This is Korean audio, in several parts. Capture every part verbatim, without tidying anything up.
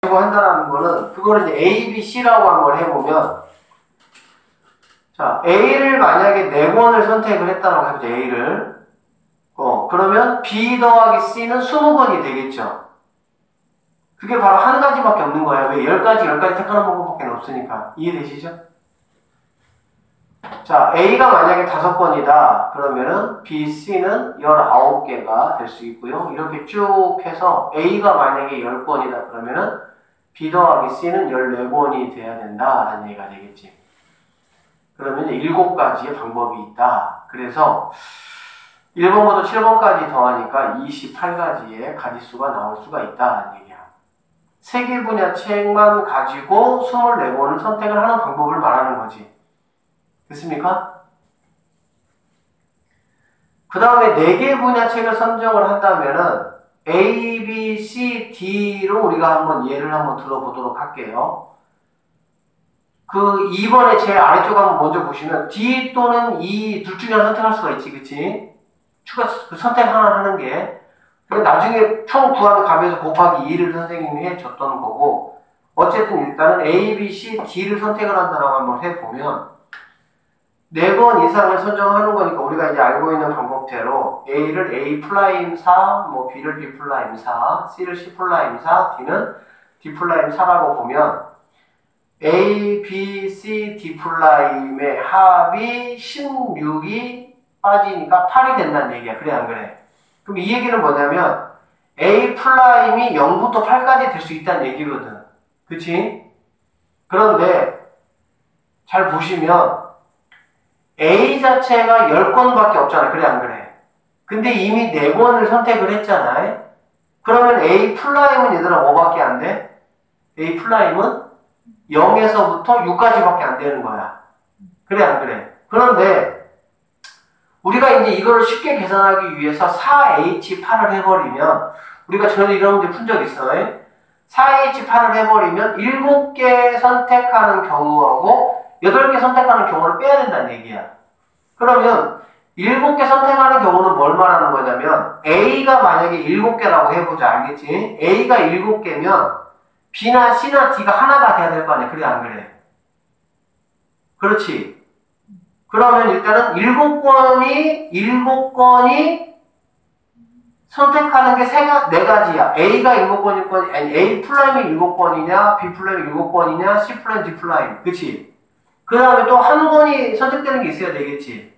한다는 거는 그거를 이제 A, B, C라고 한번 해보면 자 A를 만약에 네 권을 선택을 했다라고 해보죠. A를 어 그러면 B 더하기 C는 이십 권이 되겠죠. 그게 바로 한 가지밖에 없는 거야. 왜? 열 가지, 열 가지 택하는 방법밖에 없으니까. 이해되시죠? 자, A가 만약에 다섯 번이다. 그러면은 B, C는 열아홉 개가 될 수 있고요. 이렇게 쭉 해서 A가 만약에 열 번이다. 그러면은 B 더하기 C는 열네 번이 돼야 된다라는 얘기가 되겠지. 그러면 일곱 가지의 방법이 있다. 그래서 일 번부터 칠 번까지 더하니까 이십팔 가지의 가지수가 나올 수가 있다는 얘기야. 세 개 분야 책만 가지고 이십사 권을 선택을 하는 방법을 말하는 거지. 됐습니까? 그 다음에 네 개 분야 책을 선정을 한다면은 A, B, C, D로 우리가 한번 예를 한번 들어보도록 할게요. 그 이 번에 제일 아래쪽 한번 먼저 보시면 D 또는 E 둘 중에 하나 선택할 수가 있지, 그치? 추가 선택 하나 하는 게 나중에 총 구하는 값에서 곱하기 이를 선생님이 해줬던 거고 어쨌든 일단은 A, B, C, D를 선택을 한다라고 한번 해보면 네 번 이상을 선정하는 거니까 우리가 이제 알고 있는 방법대로 A를 A 플라임 사, 뭐 B를 B 플라임 사, C를 C 플라임 사, D는 D 플라임 사라고 보면 A, B, C, D 플라임의 합이 십육이 빠지니까 팔이 된다는 얘기야. 그래 안 그래? 그럼 이 얘기는 뭐냐면 A 플라임이 영부터 팔까지 될 수 있다는 얘기거든. 그치? 그런데 잘 보시면 A 자체가 열 권밖에 없잖아. 그래 안 그래? 근데 이미 네 권을 선택을 했잖아. 그러면 A 플라임은 얘들아 뭐밖에 안 돼? A 플라임은 영에서부터 육까지밖에 안 되는 거야. 그래 안 그래? 그런데 우리가 이제 이거를 쉽게 계산하기 위해서 사 에이치 팔을 해버리면 우리가 전에 이런 문제 푼 적 있어요. 사 에이치 팔을 해버리면 일곱 개 선택하는 경우하고 여덟 개 선택하는 경우를 빼야 된다는 얘기야. 그러면 일곱 개 선택하는 경우는 뭘 말하는 거냐면 A가 만약에 일곱 개라고 해보자. 알겠지? A가 일곱 개면 B나 C나 D가 하나가 돼야 될 거 아니야. 그래 안 그래? 그렇지. 그러면 일단은 일곱 권이 일곱 권이 선택하는 게 세 가, 네 가지야. A가 일곱 권일 건, 아니 A 플라임이 일곱 권이냐, B 플라임이 일곱 권이냐, C 플라임, D 플라임. 그치? 그 다음에 또 한 권이 선택되는 게 있어야 되겠지.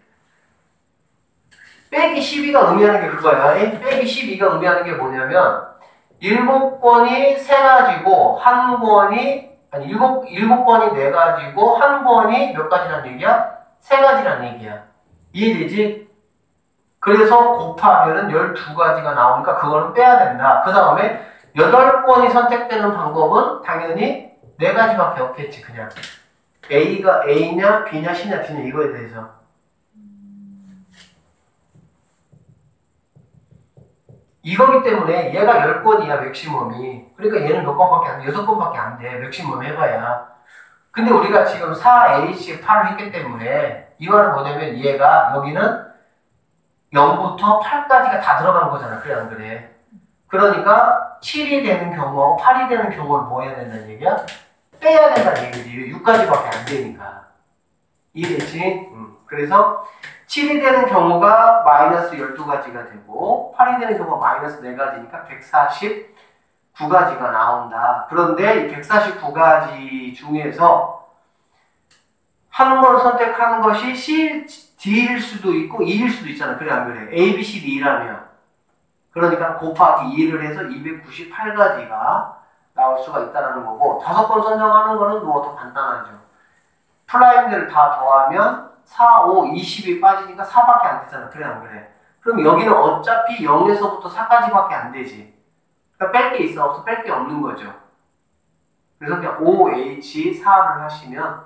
빼기 십이가 의미하는 게 그거야. 빼기 십이가 의미하는 게 뭐냐면 일곱 권이 세 가지고 한 권이 아니 일곱 일곱 권이 네 가지고 한 권이 몇 가지란 얘기야? 세 가지란 얘기야. 이해되지? 그래서 곱하면은 열두 가지가 나오니까 그거는 빼야 된다. 그 다음에 여덟 권이 선택되는 방법은 당연히 네 가지밖에 없겠지. 그냥 A가 A냐 B냐 C냐 D냐 이거에 대해서. 이거기 때문에 얘가 열 권이야 맥시멈이. 그러니까 얘는 몇 번밖에 안 돼. 여섯 번밖에 안 돼. 맥시멈 해봐야. 근데 우리가 지금 사 에이치 팔을 했기 때문에 이 말은 뭐냐면 얘가 여기는 영부터 팔까지가 다 들어간 거잖아. 그래 안 그래? 그러니까 칠이 되는 경우하고 팔이 되는 경우를 뭐 해야 된다는 얘기야? 빼야 된다는 얘기지. 육까지밖에 안 되니까. 이해됐지? 음. 그래서 칠이 되는 경우가 마이너스 열두 가지가 되고 팔이 되는 경우가 마이너스 네 가지니까 백사십구 가지가 나온다. 그런데 이 백사십구 가지 중에서 한 걸 선택하는 것이 C, D일 수도 있고 E일 수도 있잖아. 그래 안 그래? A, B, C, D라면. 그러니까 곱하기 이를 해서 이백구십팔 가지가 나올 수가 있다는 거고 다섯 번 선정하는 거는 뭐 더 간단하죠. 플라임들을 다 더하면 사, 오, 이십이 빠지니까 사밖에 안 되잖아. 그래 안 그래? 그럼 여기는 어차피 영에서부터 사까지밖에 안 되지. 그러니까 뺄 게 있어 없어? 뺄 게 없는 거죠. 그래서 그냥 오 에이치 사를 하시면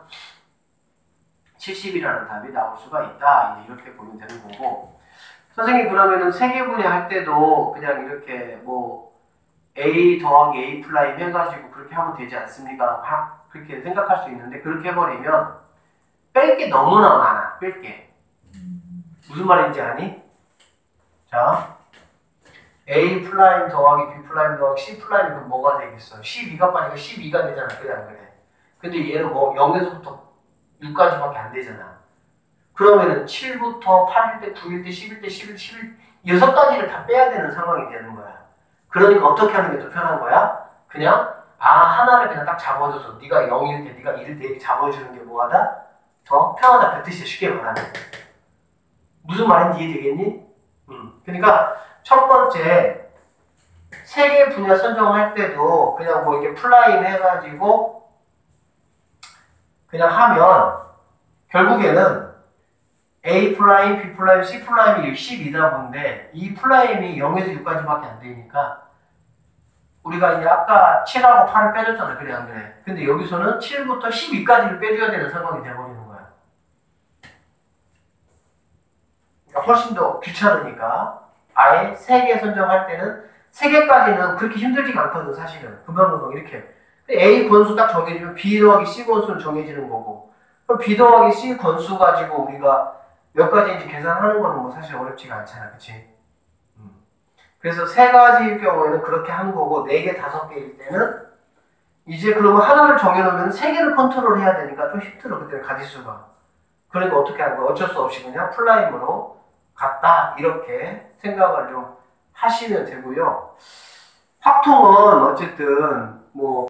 칠십이라는 답이 나올 수가 있다. 이제 이렇게 보면 되는 거고 선생님 그러면은 세 개 분야 할 때도 그냥 이렇게 뭐 A 더하기 A 플라임 해가지고 그렇게 하면 되지 않습니까? 하, 그렇게 생각할 수 있는데 그렇게 해버리면 뺄 게 너무나 많아. 뺄 게. 무슨 말인지 아니? 자, A 프라임 더하기 B 프라임 더하기 C 프라임이면 뭐가 되겠어? 십이가 빠지고 십이가 되잖아. 그래 안 그래? 근데 얘는 뭐 영에서부터 육까지밖에 안 되잖아. 그러면은 칠부터 팔일 때, 구일 때, 십일 때, 십일 때, 십일 여섯 가지를 다 빼야 되는 상황이 되는 거야. 그러니까 어떻게 하는 게 더 편한 거야? 그냥 아 하나를 그냥 딱 잡아줘서 네가 영일 때, 네가 일일 때 이렇게 잡아주는 게 뭐하다? 더 편하다. 그 뜻이야. 쉽게 말하면. 무슨 말인지 이해되겠니? 음. 그러니까 첫 번째 세 개 분야 선정할 때도 그냥 뭐 이렇게 플라인 해가지고 그냥 하면 결국에는 A 프라임, B 프라임, C 프라임이 십이다 보는데 이 프라임이 영에서 육까지밖에 안 되니까 우리가 이제 아까 칠하고 팔을 빼줬잖아. 그래 안 그래? 근데 여기서는 칠부터 십이까지를 빼줘야 되는 상황이 돼버리는 거야. 그러니까 훨씬 더 귀찮으니까 아예 세 개 선정할 때는 세 개까지는 그렇게 힘들지가 않거든. 사실은 금방금방 이렇게 A 권수 딱 정해지면 B 더하기 C 권수는 정해지는 거고 그럼 B 더하기 C 권수 가지고 우리가 몇 가지인지 계산하는 거는 뭐 사실 어렵지가 않잖아. 그치? 음. 그래서 세 가지일 경우에는 그렇게 하는 거고 네 개, 다섯 개일 때는 이제 그러면 하나를 정해놓으면 세 개를 컨트롤 해야 되니까 좀 힘들어. 그때는 가지수가. 그러니까 어떻게 하는 거야? 어쩔 수 없이 그냥 플라임으로 갔다 이렇게 생각을 좀 하시면 되고요. 확통은 어쨌든 뭐